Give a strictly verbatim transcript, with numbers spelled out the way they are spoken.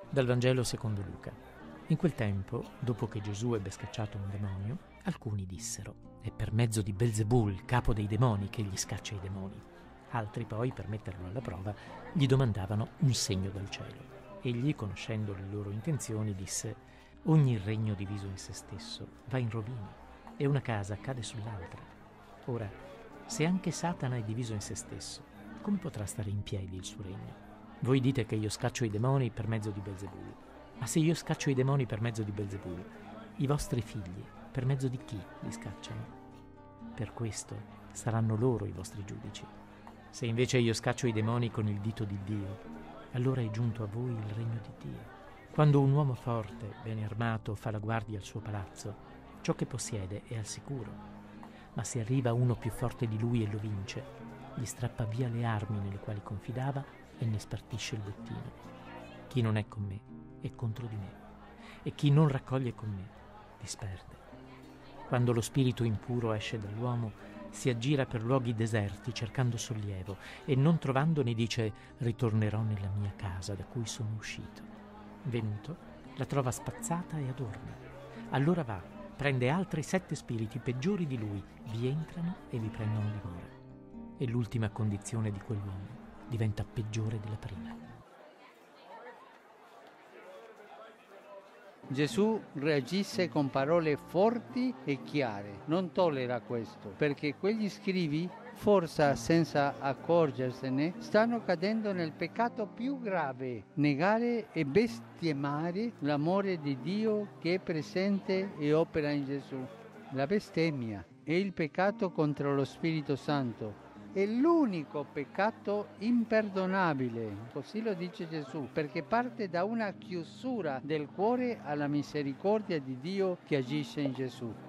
Dal Vangelo secondo Luca. In quel tempo, dopo che Gesù ebbe scacciato un demonio, alcuni dissero: è per mezzo di Belzebul, capo dei demoni, che egli scaccia i demoni. Altri poi, per metterlo alla prova, gli domandavano un segno dal cielo. Egli, conoscendo le loro intenzioni, disse: ogni regno diviso in se stesso va in rovina e una casa cade sull'altra. Ora, se anche Satana è diviso in se stesso, come potrà stare in piedi il suo regno? Voi dite che io scaccio i demoni per mezzo di Belzebul. Ma se io scaccio i demoni per mezzo di Belzebul, i vostri figli per mezzo di chi li scacciano? Per questo saranno loro i vostri giudici. Se invece io scaccio i demoni con il dito di Dio, allora è giunto a voi il regno di Dio. Quando un uomo forte, bene armato, fa la guardia al suo palazzo, ciò che possiede è al sicuro. Ma se arriva uno più forte di lui e lo vince, gli strappa via le armi nelle quali confidava e ne spartisce il bottino. Chi non è con me è contro di me, e chi non raccoglie con me disperde. Quando lo spirito impuro esce dall'uomo, si aggira per luoghi deserti cercando sollievo, e non trovandone dice: ritornerò nella mia casa da cui sono uscito. Venuto, la trova spazzata e adorna. Allora va, prende altri sette spiriti peggiori di lui, vi entrano e vi prendono dimora. E l'ultima condizione di quell'uomo diventa peggiore della prima. Gesù reagisce con parole forti e chiare, non tollera questo, perché quegli scribi, forse senza accorgersene, stanno cadendo nel peccato più grave: negare e bestemmiare l'amore di Dio che è presente e opera in Gesù. La bestemmia è il peccato contro lo Spirito Santo. È l'unico peccato imperdonabile, così lo dice Gesù, perché parte da una chiusura del cuore alla misericordia di Dio che agisce in Gesù.